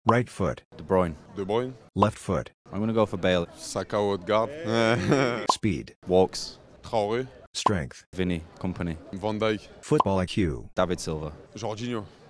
Right foot. De Bruyne. De Bruyne. Left foot. I'm going to go for Bale. Saka Odegaard. Speed. Walks. Traoré. Strength. Vinny. Company. Van Dijk. Football IQ. David Silva. Jorginho.